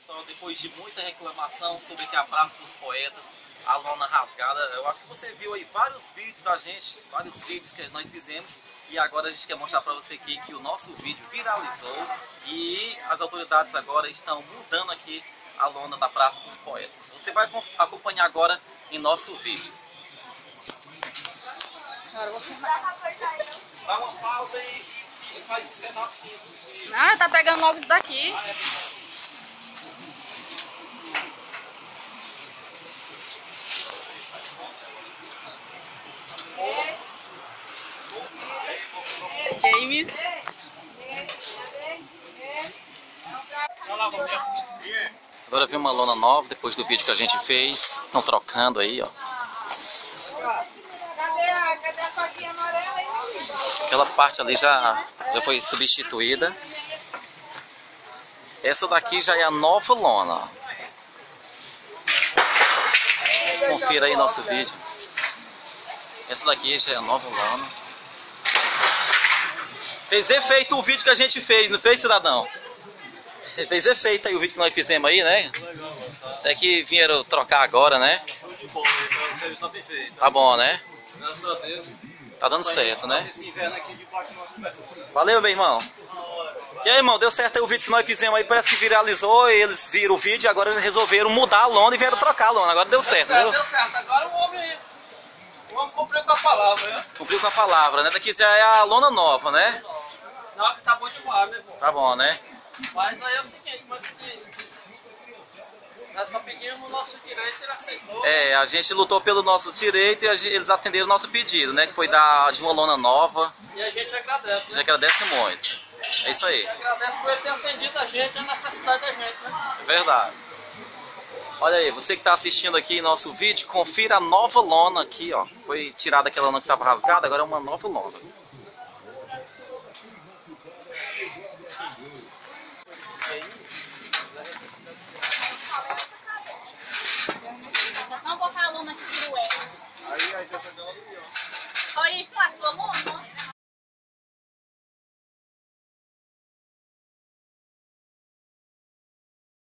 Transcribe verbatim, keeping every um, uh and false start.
pessoal, depois de muita reclamação sobre que a Praça dos Poetas, a lona rasgada, eu acho que você viu aí vários vídeos da gente, vários vídeos que nós fizemos, e agora a gente quer mostrar para você aqui que o nosso vídeo viralizou e as autoridades agora estão mudando aqui a lona da Praça dos Poetas. Você vai acompanhar agora em nosso vídeo. Dá uma pausa e, e faz esse pedacinho. Ah, tá pegando logo daqui. Ah, é. James. Agora vem uma lona nova, depois do vídeo que a gente fez. Estão trocando aí, ó. Aquela parte ali já, já foi substituída. Essa daqui já é a nova lona. Confira aí nosso vídeo. Essa daqui já é a nova lona. Fez efeito o vídeo que a gente fez, não fez, cidadão? Fez efeito aí o vídeo que nós fizemos aí, né? Até que vieram trocar agora, né? Tá bom, né? Graças a Deus. Tá dando certo, né? Esse inverno aqui debaixo do nosso pé. Valeu, meu irmão. E aí, irmão, deu certo aí o vídeo que nós fizemos aí, parece que viralizou, eles viram o vídeo e agora resolveram mudar a lona e vieram trocar a lona. Agora deu certo, viu? Deu certo, agora o homem, o homem cumpriu com a palavra, né? Cumpriu com a palavra, né? Daqui já é a lona nova, né? Não, que tá bom demais, né, pô? Tá bom, né? Mas aí é o seguinte, como é que diz? Nós só pedimos o nosso direito e ele aceitou. É, a gente lutou pelo nosso direito e a gente, eles atenderam o nosso pedido, né? Que foi dar de uma lona nova. E a gente agradece, A né? gente agradece muito. É isso aí. Agradece por ele ter atendido a gente, a necessidade da gente, né? É verdade. Olha aí, você que está assistindo aqui nosso vídeo, confira a nova lona aqui, ó. Foi tirada aquela lona que estava rasgada, agora é uma nova lona.